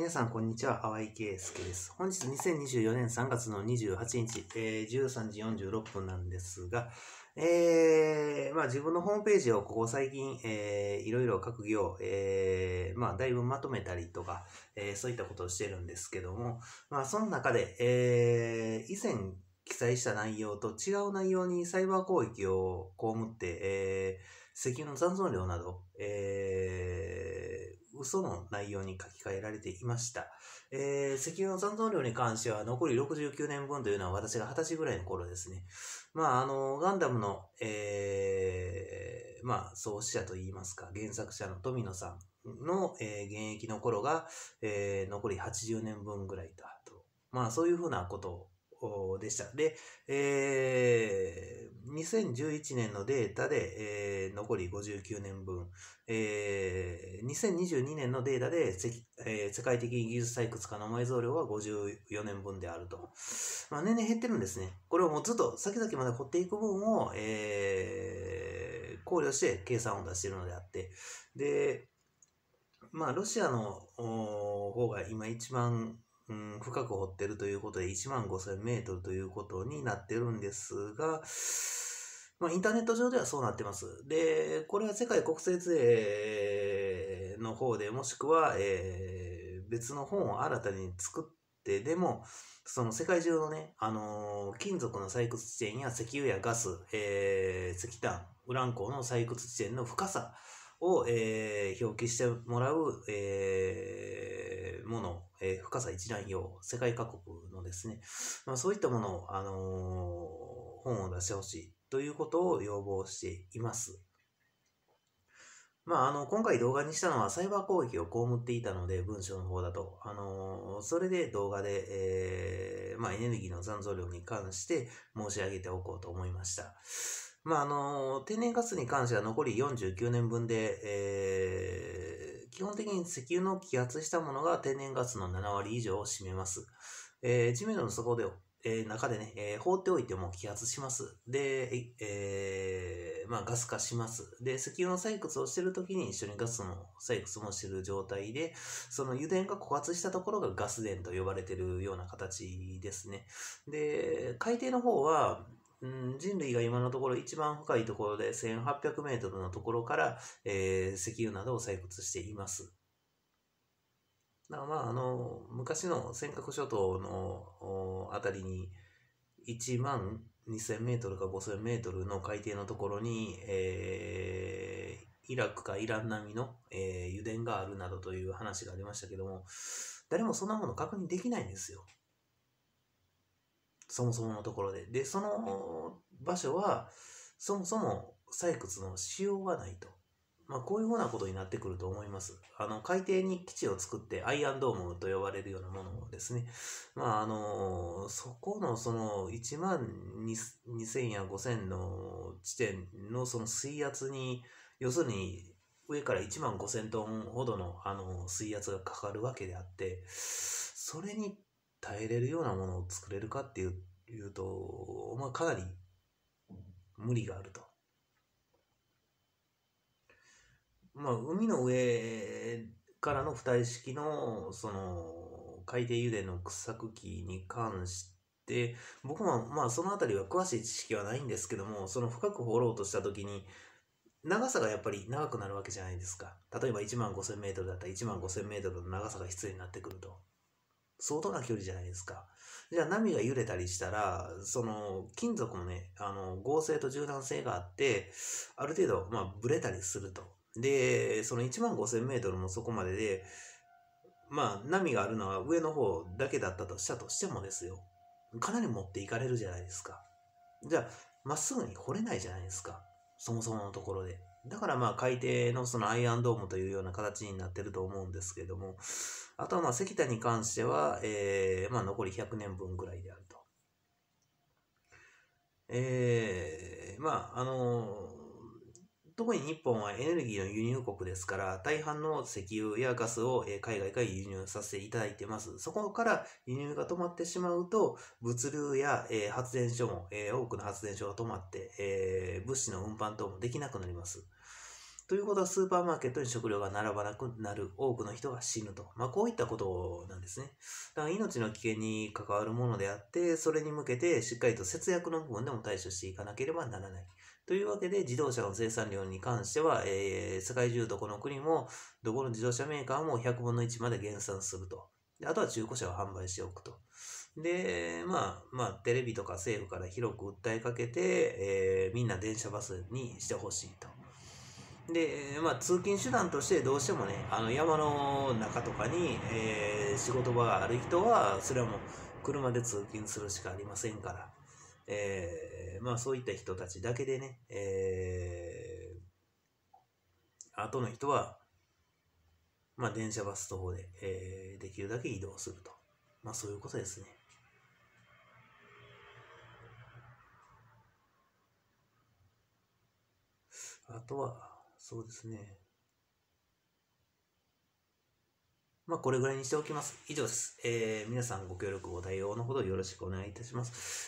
皆さん、こんにちは。淡井圭介です。本日2024年3月の28日、13時46分なんですが、自分のホームページをここ最近、いろいろ各行、だいぶまとめたりとか、そういったことをしてるんですけども、その中で、以前記載した内容と違う内容にサイバー攻撃を被って、石油の残存量など、嘘の内容に書き換えられていました。石油の残存量に関しては残り69年分というのは私が20歳ぐらいの頃ですね。ガンダムの、創始者といいますか、原作者の富野さんの、現役の頃が、残り80年分ぐらいだと。そういうふうなことでした。で、2011年のデータで、残り59年分、2022年のデータで世界的技術採掘可能埋蔵量は54年分であると。年々減ってるんですね。これをもうずっと先々まで掘っていく分を、考慮して計算を出しているのであって、で、ロシアの方が今一番深く掘ってるということで15,000メートルということになってるんですが、インターネット上ではそうなってます。で、これは世界国勢図の方でもしくは、別の本を新たに作ってでも、その世界中のね、金属の採掘地点や石油やガス、石炭、ウラン鉱の採掘地点の深さを、表記してもらう、もの、深さ一覧表、世界各国のですね、そういったものを、本を出してほしいということを要望しています。今回動画にしたのはサイバー攻撃を被っていたので、文章の方だと。それで動画で、エネルギーの残存量に関して申し上げておこうと思いました。天然ガスに関しては残り49年分で、基本的に石油の揮発したものが天然ガスの7割以上を占めます。地面の底で、中でね、放っておいても揮発します。で、ガス化します。で、石油の採掘をしているときに一緒にガスの採掘もしている状態で、その油田が枯渇したところがガス田と呼ばれているような形ですね。で、海底の方は、人類が今のところ一番深いところで1800メートルのところから、石油などを採掘しています。昔の尖閣諸島のあたりに12,000メートルか5,000メートルの海底のところに、イラクかイラン並みの、油田があるなどという話がありましたけども、誰もそんなもの確認できないんですよ。そもそものところで。で、その場所は、そもそも採掘のしようがないと。こういうふうなことになってくると思います。海底に基地を作ってアイアンドームと呼ばれるようなものですね。そこのその12,000や5,000の地点のその水圧に、要するに上から15,000トンほどの水圧がかかるわけであって、それに耐えれるようなものを作れるかっていうと、かなり無理があると。海の上からの浮体式のその海底油田の掘削機に関して僕もそのあたりは詳しい知識はないんですけども、その深く掘ろうとした時に長さがやっぱり長くなるわけじゃないですか。例えば15,000メートルだったら15,000メートルの長さが必要になってくると相当な距離じゃないですか。じゃあ波が揺れたりしたら、その金属もね、合成と柔軟性があって、ある程度、ブレたりすると。で、その15,000メートルの底までで、波があるのは上の方だけだったとしたとしてもですよ、かなり持っていかれるじゃないですか。じゃあ、まっすぐに掘れないじゃないですか。そもそものところで。だから海底のそのアイアンドームというような形になってると思うんですけども、あとは石炭に関しては、残り100年分ぐらいであると。特に日本はエネルギーの輸入国ですから、大半の石油やガスを海外から輸入させていただいています。そこから輸入が止まってしまうと、物流や発電所も、多くの発電所が止まって、物資の運搬等もできなくなります。 ということはスーパーマーケットに食料が並ばなくなる、多くの人が死ぬと。こういったことなんですね。だから命の危険に関わるものであって、それに向けてしっかりと節約の部分でも対処していかなければならない。というわけで、自動車の生産量に関しては、世界中どこの国も、どこの自動車メーカーも100分の1まで減産すると。であとは中古車を販売しておくと。で、テレビとか政府から広く訴えかけて、みんな電車バスにしてほしいと。で、通勤手段としてどうしてもね、山の中とかに、仕事場がある人は、それはもう車で通勤するしかありませんから、そういった人たちだけでね、後の人は、電車バス等で、できるだけ移動すると。そういうことですね。あとは、そうですね。これぐらいにしておきます。以上です。皆さんご協力ご対応のほどよろしくお願いいたします。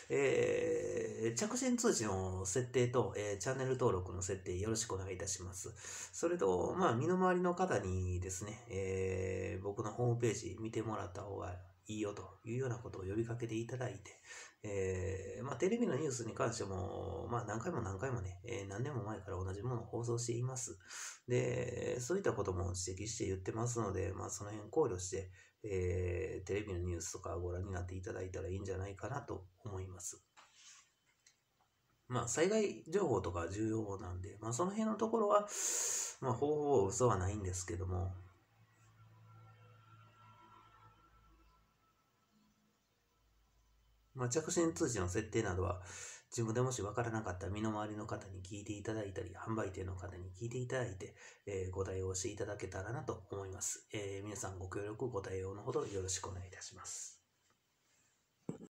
着信通知の設定と、チャンネル登録の設定よろしくお願いいたします。それと、身の回りの方にですね、僕のホームページ見てもらった方がいいよというようなことを呼びかけていただいて、テレビのニュースに関しても、何回もね、何年も前から同じものを放送しています。で、そういったことも指摘して言ってますので、その辺考慮して、テレビのニュースとかご覧になっていただいたらいいんじゃないかなと思います。災害情報とか重要なんで、その辺のところは、ほぼ嘘はないんですけども、着信通知の設定などは、自分でもし分からなかったら身の回りの方に聞いていただいたり、販売店の方に聞いていただいて、ご対応していただけたらなと思います。皆さんご協力ご対応のほどよろしくお願いいたします。